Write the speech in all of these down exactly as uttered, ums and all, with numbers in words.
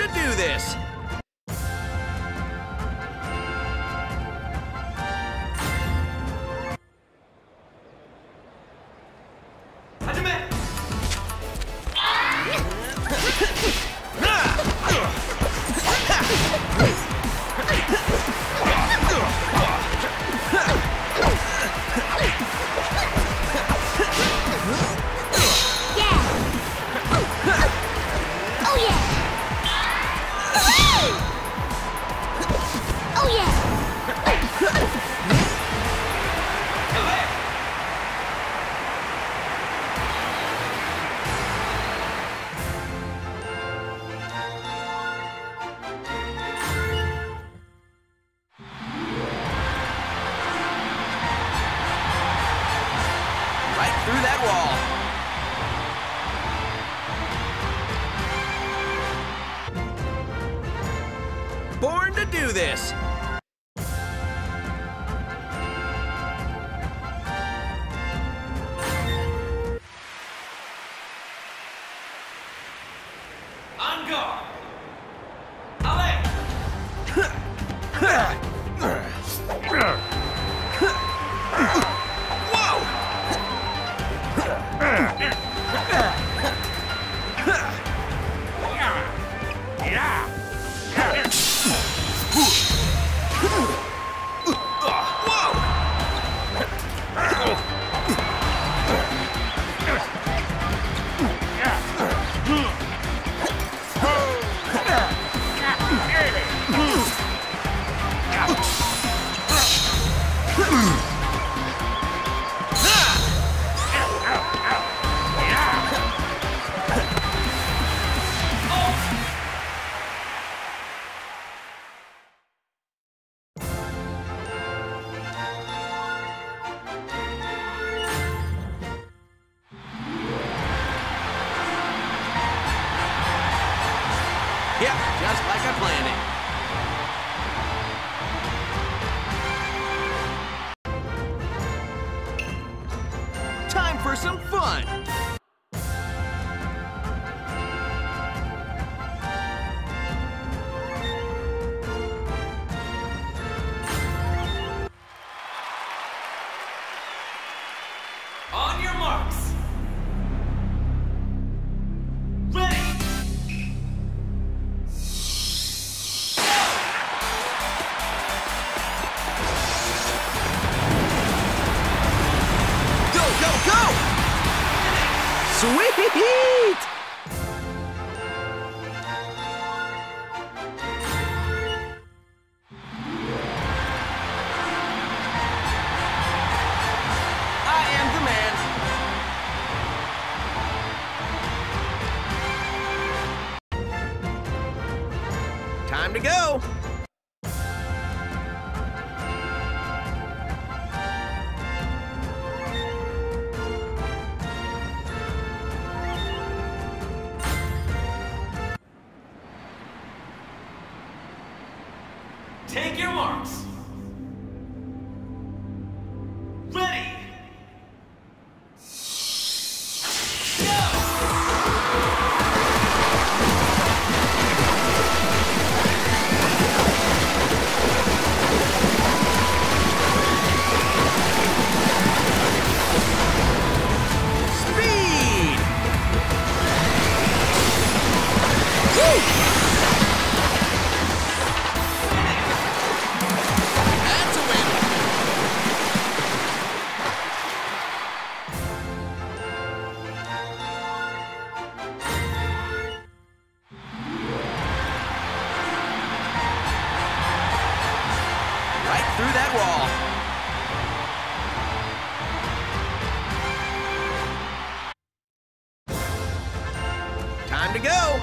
to do this! Through that wall. Born to do this. On guard. Allez. Yeah, just like I planned it. Time for some fun! On your marks! Sweet! I am the man. Time to go. Take your marks. Ready. Go! Speed! Woo! Through that wall. Time to go.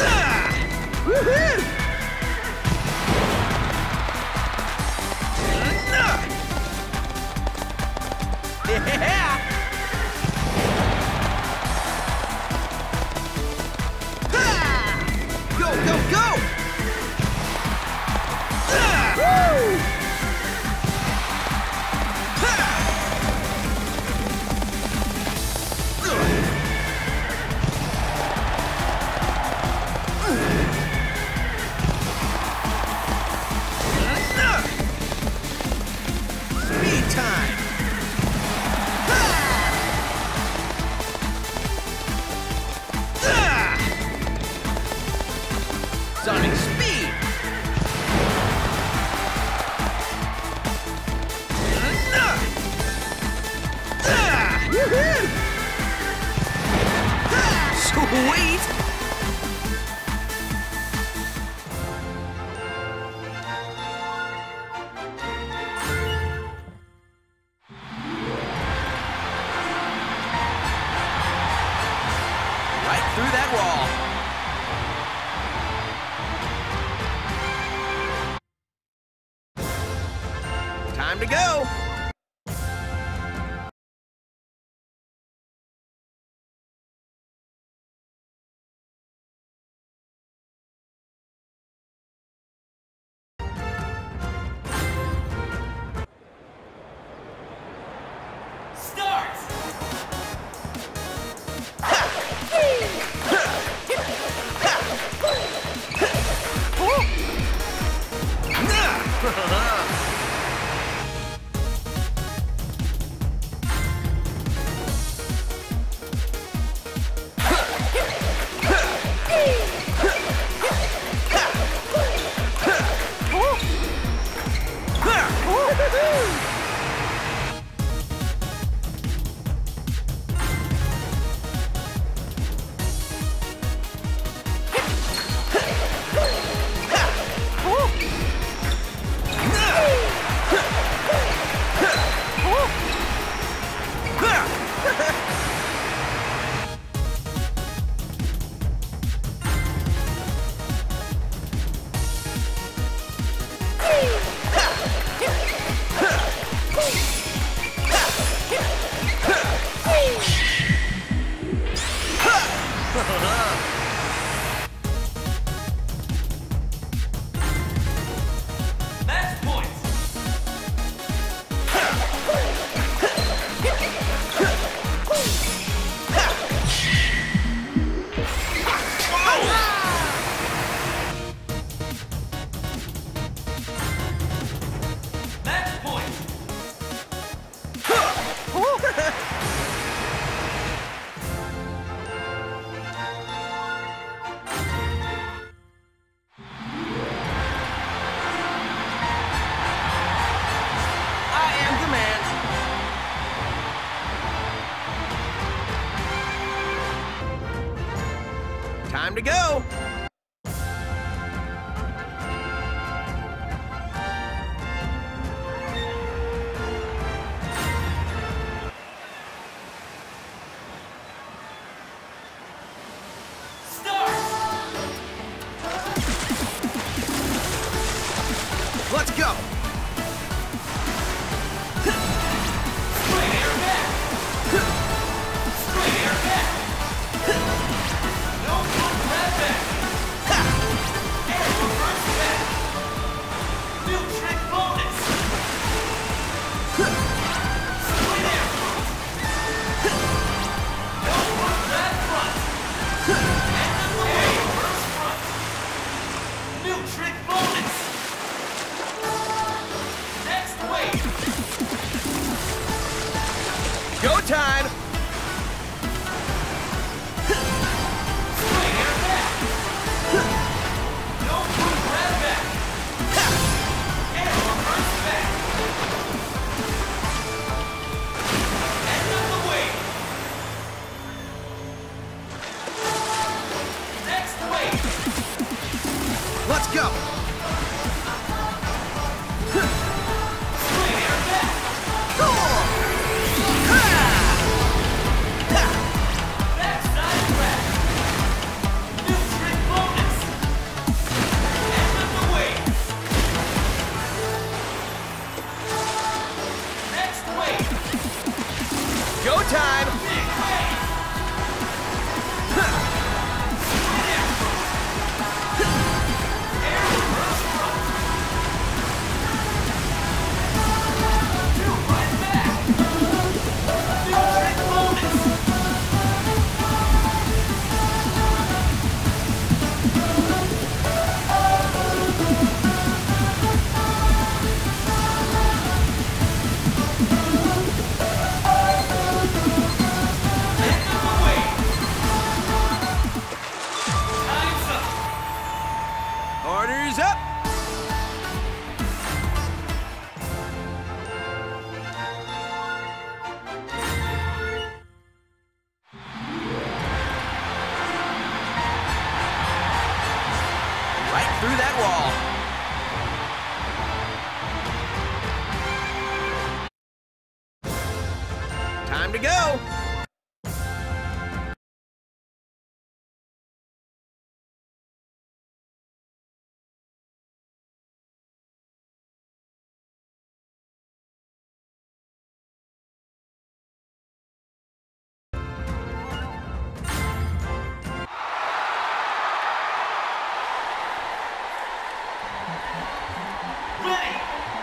Woohoo! Time to go. Time to go! Start! Let's go! Straight air back! Straight air back! No good grab back! Air reverse back! New trick bonus! Split air front! No good grab front! And the air reverse front! New trick bonus! Next wave! Go time! Straight air back! No good grab back! Air reverse back! End of the wave! Next wave! Let's go! Straight air back! Backside grab! New trick bonus! End of the wave! Next wave! Go time! Big wave! Split air front! Air reverse front! New right back! New trick bonus! End of the wave! Time's up! Orders up! Right through that wall. Time to go! ready.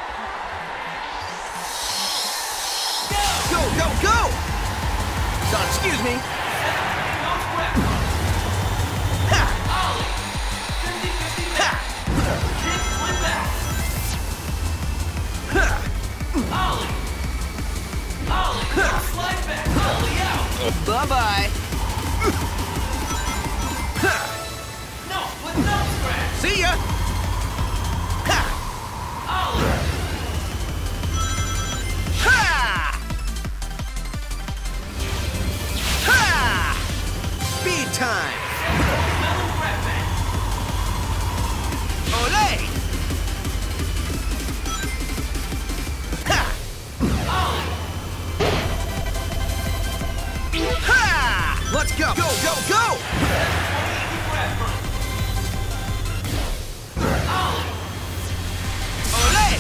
Go, go, go! Son, excuse me. No square front. Ha! Ollie. fifty fifty Ha! back. Kick flip back. Ha! Ollie. Ollie. No slide back. Ollie out. Bye-bye. Ha! No split nose grab. See ya! Ha! Ollie. Ha! Ha! Speed time! Melon grab back. Olay! Ha! Ollie. Ha! Let's go! Go, go, go! twenty eighty grab front. Ollie. Olay!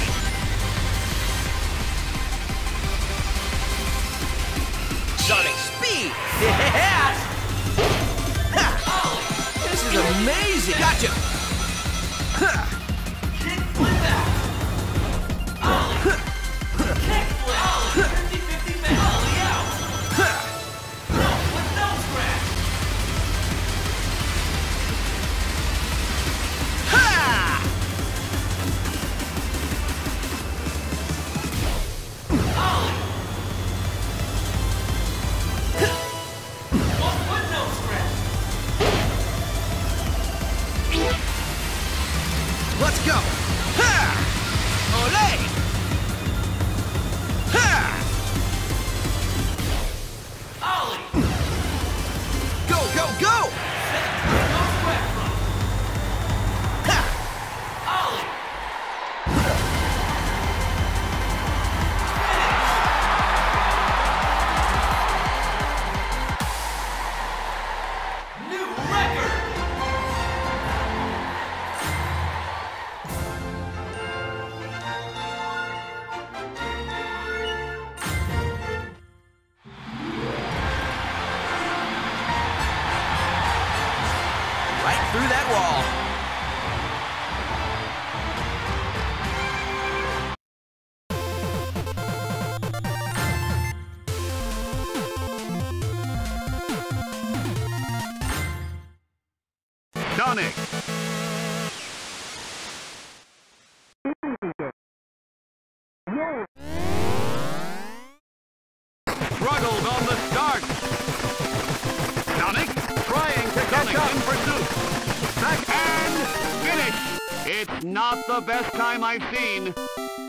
Sonic speed! Yeah! Ha! Ollie. This is amazing! Gotcha! Ha! Kick flip back. Ollie. Kick flip. Ollie. fifty fifty back. Ollie out. Ha! No split nose grab. Ha! Ollie. One foot nose grab. Let's go! Ha! Olay! Ha! Ollie. Go, go, go! Nose grab front. Ha! Ollie. Finish. New record. Right through that wall. Sonic. Struggles on the start. Sonic trying to Sonic in pursuit. Back and finish. It's not the best time I've seen.